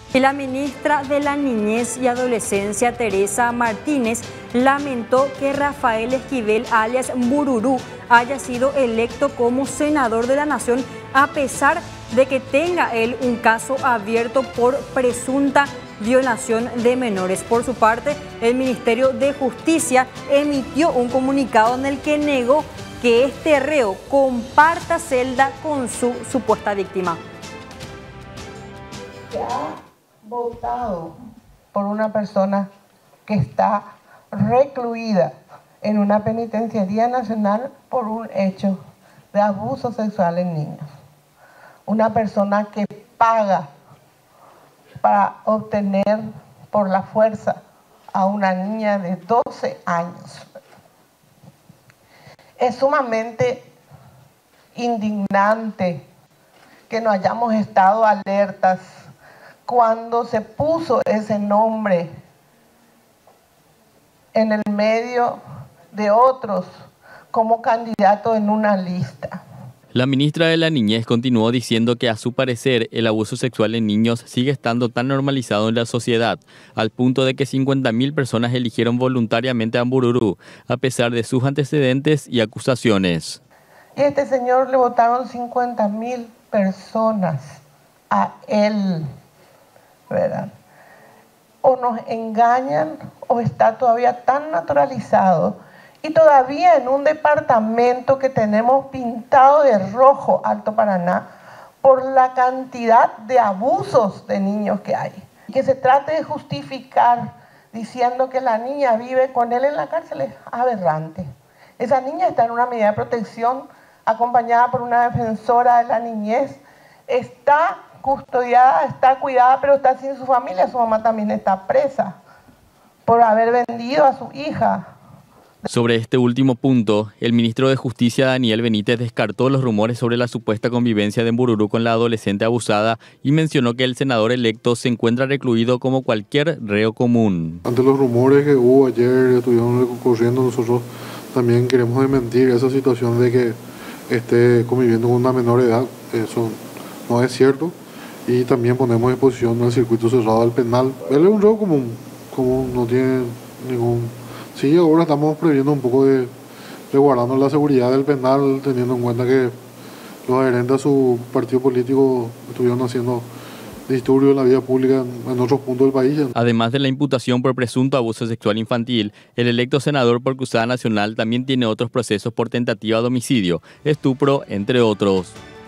Y la ministra de la Niñez y Adolescencia, Teresa Martínez, lamentó que Rafael Esquivel, alias Mbururú, haya sido electo como senador de la Nación a pesar de que tenga él un caso abierto por presunta violación de menores. Por su parte, el Ministerio de Justicia emitió un comunicado en el que negó que este reo comparta celda con su supuesta víctima. Votado por una persona que está recluida en una penitenciaría nacional por un hecho de abuso sexual en niños. Una persona que paga para obtener por la fuerza a una niña de 12 años. Es sumamente indignante que no hayamos estado alertas cuando se puso ese nombre en el medio de otros como candidato en una lista. La ministra de la Niñez continuó diciendo que a su parecer el abuso sexual en niños sigue estando tan normalizado en la sociedad, al punto de que 50.000 personas eligieron voluntariamente a Mbururú, a pesar de sus antecedentes y acusaciones. Y a este señor le votaron 50.000 personas a él, ¿verdad? O nos engañan o está todavía tan naturalizado y todavía en un departamento que tenemos pintado de rojo Alto Paraná por la cantidad de abusos de niños que hay. Que se trate de justificar diciendo que la niña vive con él en la cárcel es aberrante. Esa niña está en una medida de protección acompañada por una defensora de la niñez, está custodiada, está cuidada, pero está sin su familia. Su mamá también está presa por haber vendido a su hija. Sobre este último punto, el ministro de Justicia, Daniel Benítez, descartó los rumores sobre la supuesta convivencia de Mbururú con la adolescente abusada y mencionó que el senador electo se encuentra recluido como cualquier reo común. Ante los rumores que hubo ayer, estuvieron recurriendo, nosotros también queremos desmentir esa situación de que esté conviviendo con una menor edad. Eso no es cierto. Y también ponemos a disposición el circuito cerrado del penal. Él es un reo común, no tiene ningún... Sí, ahora estamos previendo un poco de guardando la seguridad del penal, teniendo en cuenta que los adherentes a su partido político estuvieron haciendo disturbios en la vida pública en otros puntos del país. Además de la imputación por presunto abuso sexual infantil, el electo senador por Cruzada Nacional también tiene otros procesos por tentativa de homicidio, estupro, entre otros.